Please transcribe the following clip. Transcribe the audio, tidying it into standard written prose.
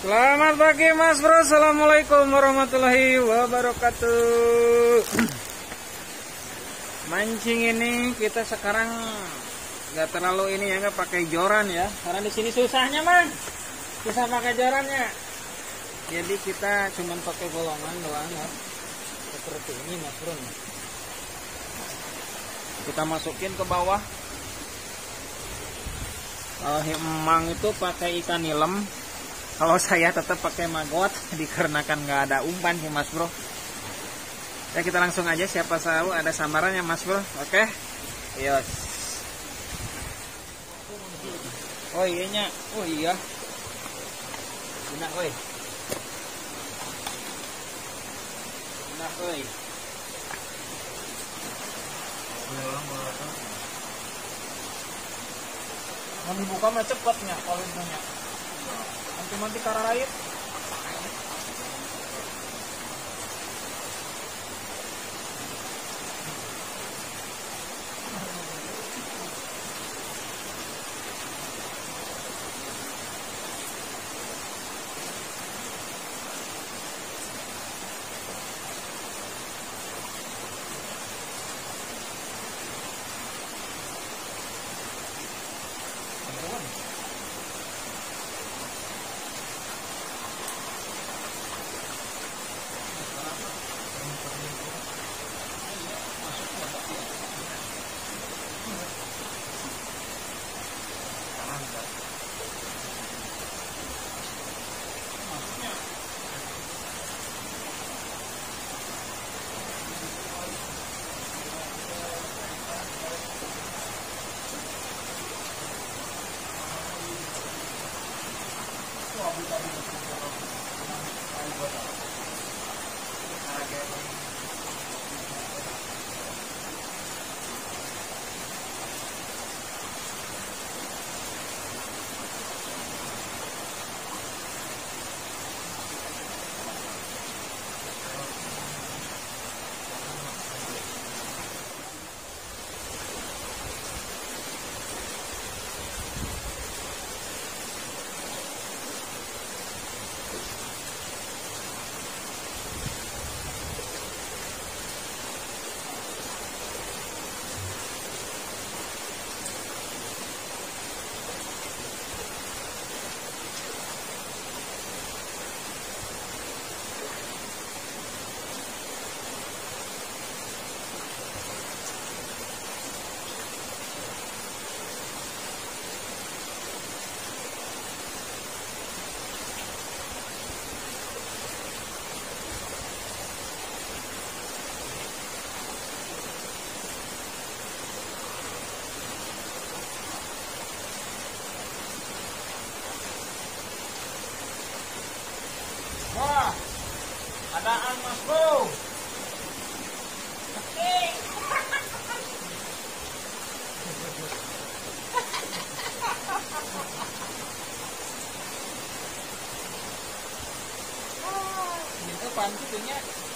Selamat pagi Mas Bro, Assalamualaikum warahmatullahi wabarakatuh. Mancing ini kita sekarang nggak terlalu ini ya, nggak pakai joran ya, karena di sini susahnya man, susah pakai jorannya. Jadi kita cuman pakai bolongan doang ya, seperti ini Mas Bro. Kita masukin ke bawah. Kalau emang itu pakai ikan nilem. Kalau saya tetap pakai maggot dikarenakan nggak ada umpan sih Mas Bro. Ya kita langsung aja, siapa tahu ada samarannya Mas Bro. Oke. Yos. Oh iya nya. Oh iya. Enak woi. Enak woi. Mau dibuka mah cepatnya kalau punya. Nanti karena lain. Wah, adaan Mas Bro. Itu panci punya.